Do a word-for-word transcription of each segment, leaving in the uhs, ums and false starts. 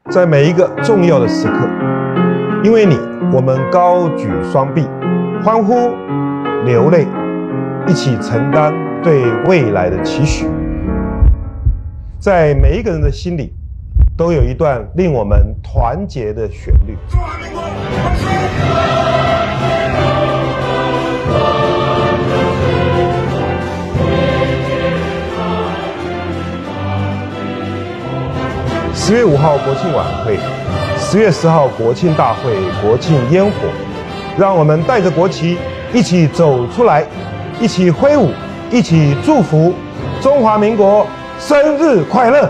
在每一个重要的时刻，因为你，我们高举双臂，欢呼、流泪，一起承担对未来的期许。在每一个人的心里，都有一段令我们团结的旋律。十月五号国庆晚会，十月十号国庆大会、国庆烟火，让我们带着国旗一起走出来，一起挥舞，一起祝福中华民国生日快乐！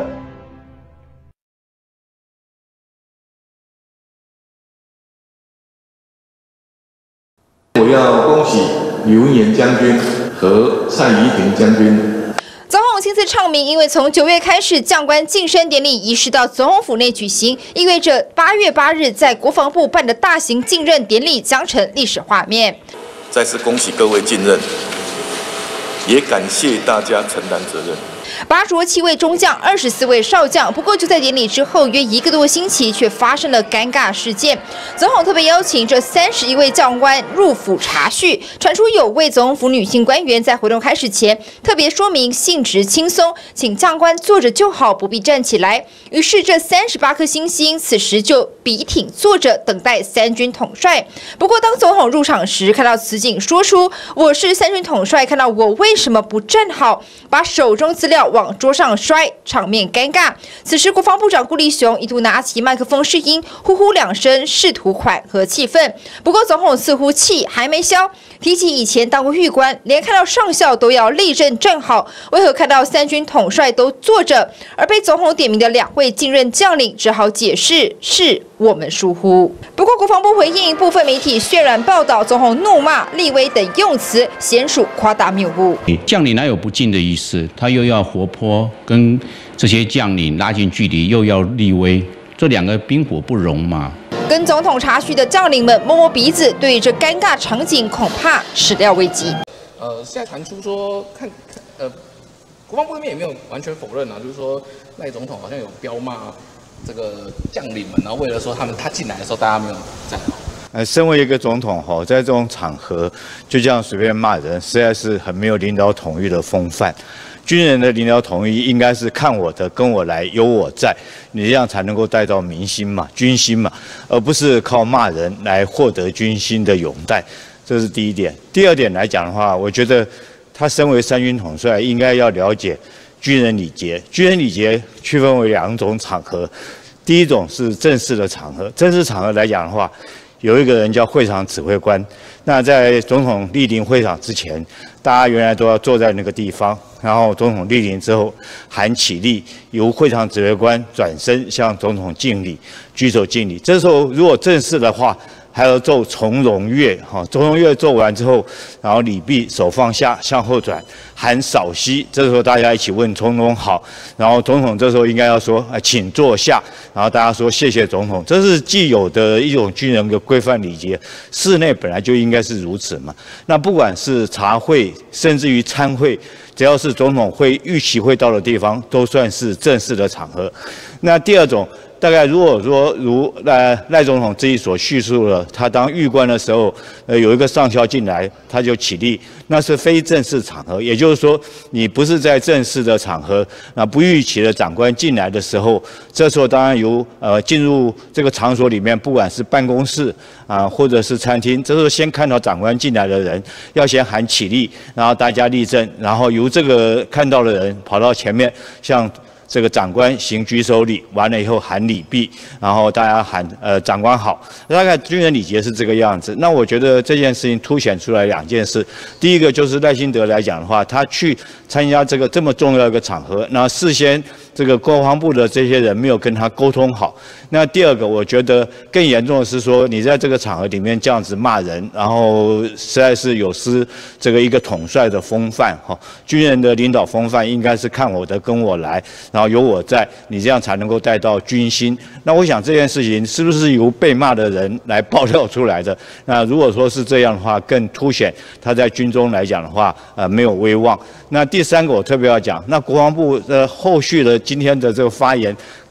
我要恭喜李文岩将军和蔡宜婷将军。 总统亲自唱名，因为从九月开始，将官晋升典礼移师到总统府内举行，意味着八月八日在国防部办的大型晋任典礼将成历史画面。 再次恭喜各位晋任，也感谢大家承担责任。 拔擢七位中将，二十四位少将。不过就在典礼之后约一个多星期，却发生了尴尬事件。总统特别邀请这三十一位将官入府查叙，传出有位总统府女性官员在活动开始前特别说明性质轻松，请将官坐着就好，不必站起来。于是这三十八颗星星此时就笔挺坐着，等待三军统帅。不过当总统入场时，看到此景，说出“我是三军统帅”，看到我为什么不站好，把手中资料往桌上摔，场面尴尬。此时，国防部长顾立雄一度拿起麦克风试音，呼呼两声，试图缓和气氛。不过，总统似乎气还没消，提起以前当过狱官，连看到上校都要立正站好，为何看到三军统帅都坐着？而被总统点名的两位晋任将领只好解释是我们疏忽。不过，国防部回应部分媒体渲染报道，总统怒骂、立威等用词，显属夸大谬误。 将领哪有不敬的意思？他又要活泼，跟这些将领拉近距离，又要立威，这两个冰火不容嘛。 跟总统查叙的将领们摸摸鼻子，对于这尴尬场景恐怕始料未及。 呃，现在传出说，看，呃，国防部那边也没有完全否认啊，就是说赖总统好像有彪骂这个将领们，然后为了说他们他进来的时候大家没有站好。 呃，身为一个总统哈，在这种场合就这样随便骂人，实在是很没有领导统一的风范。军人的领导统一应该是看我的，跟我来，有我在，你这样才能够带到民心嘛、军心嘛，而不是靠骂人来获得军心的拥戴。这是第一点。第二点来讲的话，我觉得他身为三军统帅，应该要了解军人礼节。军人礼节区分为两种场合，第一种是正式的场合，正式场合来讲的话，有一个人叫会场指挥官。那在总统莅临会场之前，大家原来都要坐在那个地方，然后总统莅临之后喊起立，由会场指挥官转身向总统敬礼，举手敬礼。这时候如果正式的话，还要奏从容乐，哈，从容乐奏完之后，然后礼毕，手放下，向后转，喊稍息。这时候大家一起问从容好，然后总统这时候应该要说，呃，请坐下，然后大家说谢谢总统。这是既有的一种军人的规范礼节，室内本来就应该是如此嘛。那不管是茶会，甚至于参会，只要是总统会预期会到的地方，都算是正式的场合。那第二种。大概如果说如赖赖总统自己所叙述了，他当狱官的时候，呃，有一个上校进来，他就起立，那是非正式场合，也就是说，你不是在正式的场合，那不预期的长官进来的时候，这时候当然由呃进入这个场所里面，不管是办公室啊，或者是餐厅，这时候先看到长官进来的人，要先喊起立，然后大家立正，然后由这个看到的人跑到前面向。这个长官行举手礼，完了以后喊礼毕，然后大家喊呃长官好，大概军人礼节是这个样子。那我觉得这件事情凸显出来两件事，第一个就是赖清德来讲的话，他去参加这个这么重要的一个场合，那事先这个国防部的这些人没有跟他沟通好。那第二个，我觉得更严重的是说，你在这个场合里面这样子骂人，然后实在是有失这个一个统帅的风范哈。军人的领导风范应该是看我的，跟我来。然后有我在，你这样才能够带到军心。那我想这件事情是不是由被骂的人来爆料出来的？那如果说是这样的话，更凸显他在军中来讲的话，呃，没有威望。那第三个我特别要讲，那国防部的后续的今天的这个发言，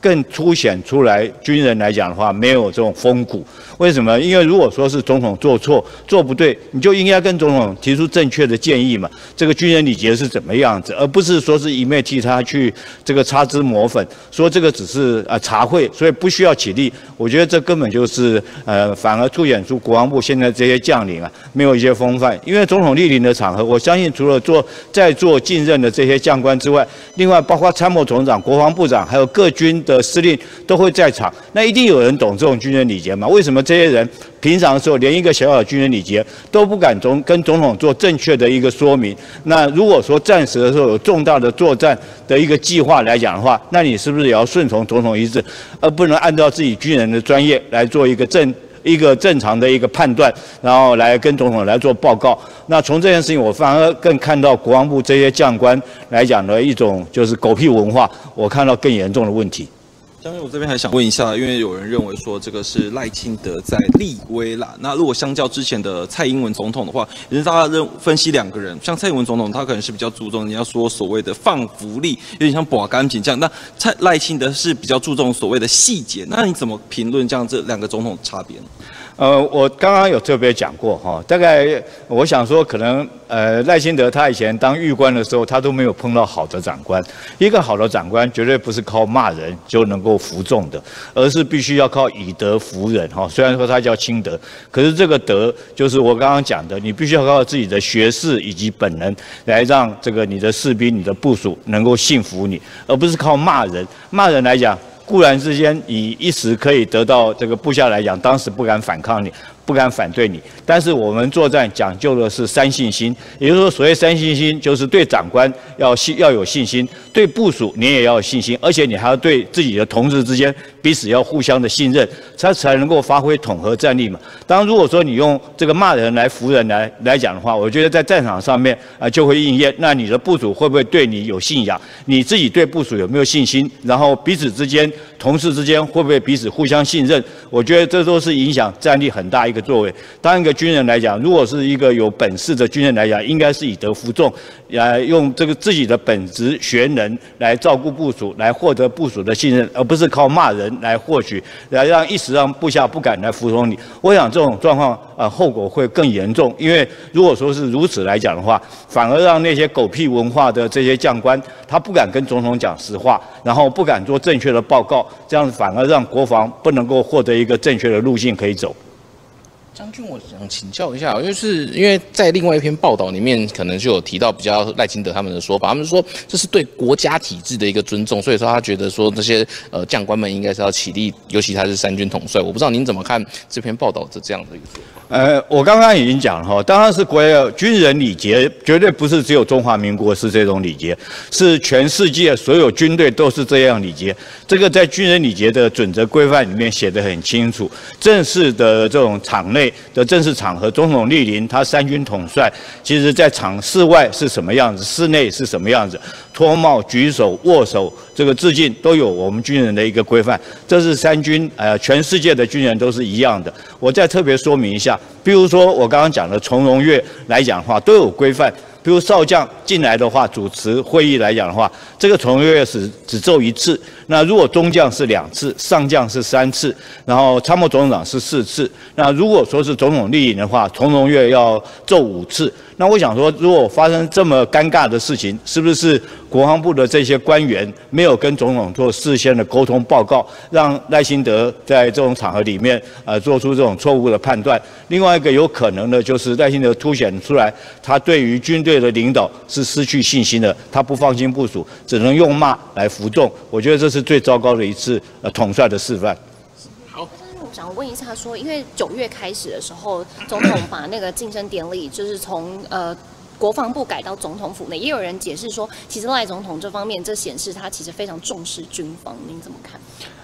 更凸显出来军人来讲的话，没有这种风骨。为什么？因为如果说是总统做错、做不对，你就应该跟总统提出正确的建议嘛。这个军人礼节是怎么样子，而不是说是一昧替他去这个擦脂抹粉，说这个只是呃茶会，所以不需要起立。我觉得这根本就是呃，反而凸显出国防部现在这些将领啊，没有一些风范。因为总统莅临的场合，我相信除了做在做进任的这些将官之外，另外包括参谋总长、国防部长，还有各军的司令都会在场。那一定有人懂这种军人礼节嘛？为什么这些人平常的时候连一个小小的军人礼节都不敢总跟总统做正确的一个说明？那如果说战时的时候有重大的作战的一个计划来讲的话，那你是不是也要顺从总统意志，而不能按照自己军人的专业来做一个正一个正常的一个判断，然后来跟总统来做报告？那从这件事情，我反而更看到国防部这些将官来讲的一种就是狗屁文化，我看到更严重的问题。 将军，我这边还想问一下，因为有人认为说这个是赖清德在立威啦。那如果相较之前的蔡英文总统的话，也是大家认分析两个人，像蔡英文总统他可能是比较注重你要说所谓的放福利，有点像把干净这样。那蔡赖清德是比较注重所谓的细节。那你怎么评论这样这两个总统差别呢？ 呃，我刚刚有特别讲过哈，大概我想说，可能呃赖清德他以前当狱官的时候，他都没有碰到好的长官。一个好的长官绝对不是靠骂人就能够服众的，而是必须要靠以德服人哈。虽然说他叫清德，可是这个德就是我刚刚讲的，你必须要靠自己的学识以及本能来让这个你的士兵、你的部属能够信服你，而不是靠骂人。骂人来讲，固然之间，你一时可以得到这个部下来讲，当时不敢反抗你，不敢反对你。但是我们作战讲究的是三信心，也就是说，所谓三信心，就是对长官要信要有信心，对部属你也要有信心，而且你还要对自己的同志之间彼此要互相的信任，才才能够发挥统合战力嘛。当然，如果说你用这个骂人来服人来来讲的话，我觉得在战场上面啊、呃、就会应验。那你的部属会不会对你有信仰？你自己对部属有没有信心？然后彼此之间、同事之间会不会彼此互相信任？我觉得这都是影响战力很大一个作为。当一个军人来讲，如果是一个有本事的军人来讲，应该是以德服众，来用这个自己的本职学能来照顾部属，来获得部属的信任，而不是靠骂人来获取，来让一时让部下不敢来服从你。我想这种状况呃后果会更严重，因为如果说是如此来讲的话，反而让那些狗屁文化的这些将官，他不敢跟总统讲实话，然后不敢做正确的报告，这样子反而让国防不能够获得一个正确的路径可以走。 将军，我想请教一下，就是因为在另外一篇报道里面，可能就有提到比较赖清德他们的说法，他们说这是对国家体制的一个尊重，所以说他觉得说这些呃将官们应该是要起立，尤其他是三军统帅。我不知道您怎么看这篇报道的这样的一个说法？ 呃，我刚刚已经讲了哈，当然是国家军人礼节，绝对不是只有中华民国是这种礼节，是全世界所有军队都是这样礼节。这个在军人礼节的准则规范里面写得很清楚，正式的这种场内的正式场合，总统莅临，他三军统帅，其实在场室外是什么样子，室内是什么样子，脱帽、举手、握手，这个致敬都有我们军人的一个规范。这是三军，呃，全世界的军人都是一样的。我再特别说明一下，比如说我刚刚讲的从容乐来讲的话，都有规范。比如少将进来的话，主持会议来讲的话，这个从容乐是只奏一次。那如果中将是两次，上将是三次，然后参谋总长是四次。那如果说是总统莅临的话，从容乐要奏五次。那我想说，如果发生这么尴尬的事情，是不是国防部的这些官员没有跟总统做事先的沟通报告，让赖清德在这种场合里面呃做出这种错误的判断？另外一个有可能的就是赖清德凸显出来，他对于军队的领导是失去信心的，他不放心部属，只能用骂来服众。我觉得这是最糟糕的一次呃统帅的示范。 好，我想问一下说，因为九月开始的时候，总统把那个晋升典礼就是从呃国防部改到总统府内，也有人解释说，其实赖总统这方面这显示他其实非常重视军方，您怎么看？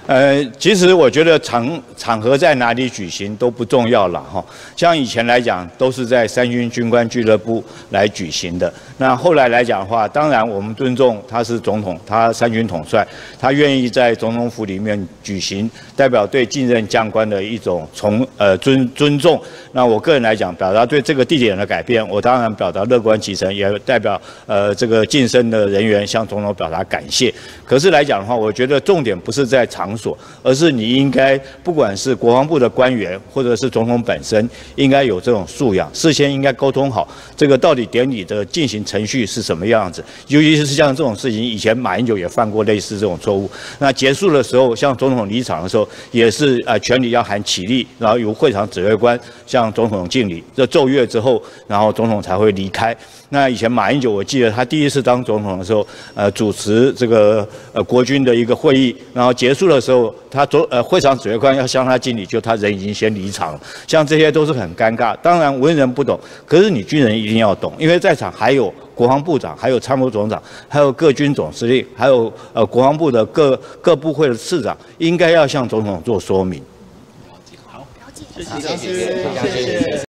呃，其实我觉得场场合在哪里举行都不重要了哈。像以前来讲，都是在三军军官俱乐部来举行的。那后来来讲的话，当然我们尊重他是总统，他三军统帅，他愿意在总统府里面举行，代表对近任将官的一种从呃尊尊重。那我个人来讲，表达对这个地点的改变，我当然表达乐观其成，也代表呃这个晋升的人员向总统表达感谢。可是来讲的话，我觉得重点不是在场所，而是你应该不管是国防部的官员，或者是总统本身，应该有这种素养，事先应该沟通好这个到底典礼的进行程序是什么样子。尤其是像这种事情，以前马英九也犯过类似这种错误。那结束的时候，像总统离场的时候，也是呃全体要喊起立，然后由会场指挥官向总统敬礼，这奏乐之后，然后总统才会离开。那以前马英九，我记得他第一次当总统的时候，呃，主持这个呃国军的一个会议，然后结束的时候，他总呃会场指挥官要向他敬礼，就他人已经先离场了。像这些都是很尴尬。当然文人不懂，可是你军人一定要懂，因为在场还有国防部长，还有参谋总长，还有各军总司令，还有呃国防部的各各部会的次长，应该要向总统做说明。 了解， 谢谢，谢谢，谢谢。